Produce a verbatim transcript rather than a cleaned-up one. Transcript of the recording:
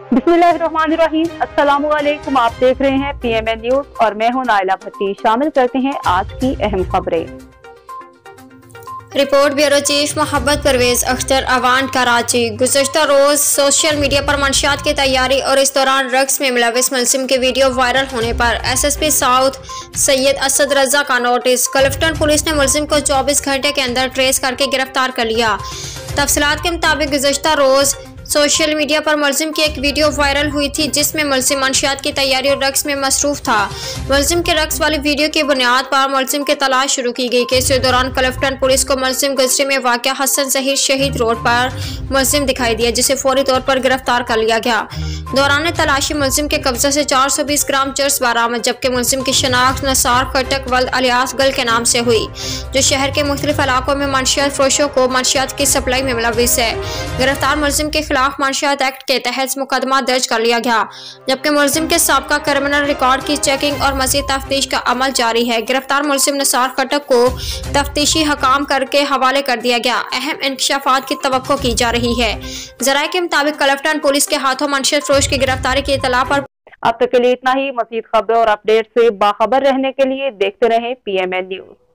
बिस्मिल्लाहिर्रहमानिर्रहीम। अस्सलामुअलैकुम। आप देख रहे हैं पीएमएन न्यूज और मैं हूं नाइला भट्टी। शामिल करते हैं आज की अहम खबरें। Report bureau chief Mohabbat Parvez Akhtar Awan Karachi. गुज़श्ता रोज सोशल मीडिया पर मंशियात की तैयारी और इस दौरान रक्स में मुलविस मुलजिम के वीडियो वायरल होने पर एसएसपी साउथ सैयद असद रजा का नोटिस। क्लिफ्टन पुलिस ने मुलजिम को चौबीस घंटे के अंदर ट्रेस करके गिरफ्तार कर लिया। तफसीलात के मुताबिक गुज़श्ता रोज सोशल मीडिया पर मुलजिम की एक वीडियो वायरल हुई थी जिसमें मुलजिम मंशियात की तैयारी और रक्स में मसरूफ था। मुलजिम के रक्स वाली वीडियो की बुनियाद पर मुलजिम की तलाश शुरू की गई। इस दौरान क्लिफ्टन पुलिस को मुलजिम गुजरे में वाक़या हसन ज़हीर शहीद रोड पर मुलजिम दिखाई दिया, जिसे फौरी तौर पर गिरफ्तार कर लिया गया। दौरान तलाशी मुलजिम के कब्जा से चार सौ बीस ग्राम चर्स बरामद, जबकि मुलजिम की शनाख्त नसार खटक वल्द अलियास गल के नाम से हुई, जो शहर के मुख्तलिफ इलाकों में मंशियात फरोशों को मंशियात की सप्लाई में मुलविस है। गिरफ्तार मुलजिम के खिलाफ मंशियात एक्ट के तहत मुकदमा दर्ज कर लिया गया, जबकि मुलजिम के साबका क्रिमिनल रिकॉर्ड की चेकिंग और मज़ीद तफ्तीश का अमल जारी है। गिरफ्तार मुलजिम नसार खटक को तफ्तीशी हकाम करके हवाले कर दिया गया। अहम इंकशाफात की तवक्को की जा रही है। ज़राए के मुताबिक क्लिफ्टन पुलिस के हाथों मंशियात फरोश की गिरफ्तारी की इत्तला पर। अब तक के लिए इतना ही। मज़ीद खबरों और अपडेट से बाखबर रहने के लिए देखते रहें पीएमएन न्यूज।